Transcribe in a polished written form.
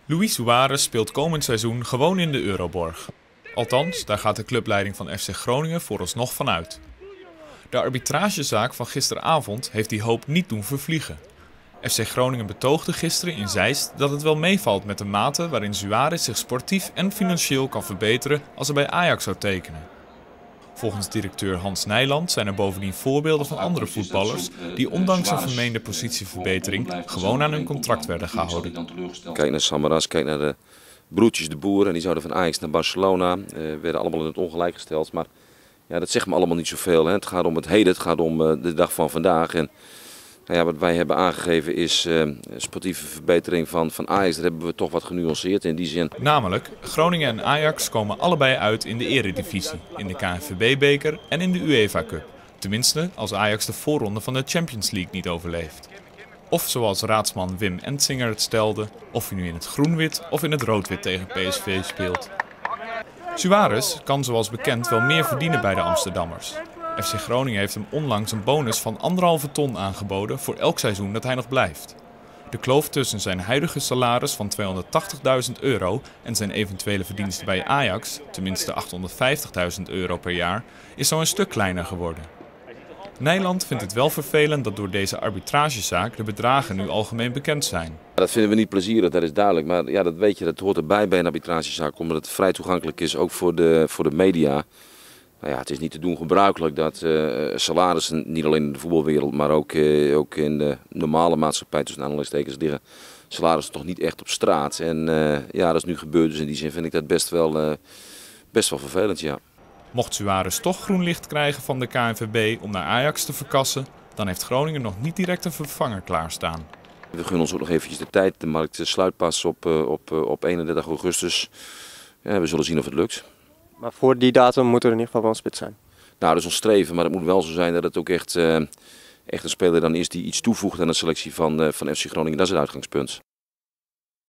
Luis Suárez speelt komend seizoen gewoon in de Euroborg. Althans, daar gaat de clubleiding van FC Groningen vooralsnog van uit. De arbitragezaak van gisteravond heeft die hoop niet doen vervliegen. FC Groningen betoogde gisteren in Zeist dat het wel meevalt met de mate waarin Suárez zich sportief en financieel kan verbeteren als hij bij Ajax zou tekenen. Volgens directeur Hans Nijland zijn er bovendien voorbeelden van andere voetballers die ondanks een vermeende positieverbetering gewoon aan hun contract werden gehouden. Kijk naar Samaras, kijk naar de broertjes de Boer en die zouden van Ajax naar Barcelona, werden allemaal in het ongelijk gesteld. Maar ja, dat zegt me allemaal niet zoveel. Hè. Het gaat om het heden, het gaat om de dag van vandaag. En nou ja, wat wij hebben aangegeven is sportieve verbetering van Ajax. Dat hebben we toch wat genuanceerd in die zin. Namelijk, Groningen en Ajax komen allebei uit in de eredivisie, in de KNVB-beker en in de UEFA Cup. Tenminste, als Ajax de voorronde van de Champions League niet overleeft. Of zoals raadsman Wim Entsinger het stelde, of hij nu in het groen-wit of in het rood-wit tegen PSV speelt. Suárez kan zoals bekend wel meer verdienen bij de Amsterdammers. FC Groningen heeft hem onlangs een bonus van 1,5 ton aangeboden voor elk seizoen dat hij nog blijft. De kloof tussen zijn huidige salaris van €280.000 en zijn eventuele verdiensten bij Ajax, tenminste €850.000 per jaar, is zo een stuk kleiner geworden. Nijland vindt het wel vervelend dat door deze arbitragezaak de bedragen nu algemeen bekend zijn. Dat vinden we niet plezierig, dat is duidelijk. Maar ja, dat weet je, dat hoort erbij bij een arbitragezaak, omdat het vrij toegankelijk is, ook voor de media. Nou ja, het is niet te doen gebruikelijk dat salarissen, niet alleen in de voetbalwereld, maar ook in de normale maatschappij tussen aanhalingstekens liggen, salarissen toch niet echt op straat. En ja, dat is nu gebeurd, dus in die zin vind ik dat best wel vervelend, ja. Mocht Suárez toch groen licht krijgen van de KNVB om naar Ajax te verkassen, dan heeft Groningen nog niet direct een vervanger klaarstaan. We gunnen ons ook nog eventjes de tijd. De markt sluit pas op 31 augustus. Ja, we zullen zien of het lukt. Maar voor die datum moet er in ieder geval wel een spits zijn. Nou, dat is ons streven, maar het moet wel zo zijn dat het ook echt een speler dan is die iets toevoegt aan de selectie van FC Groningen. Dat is het uitgangspunt.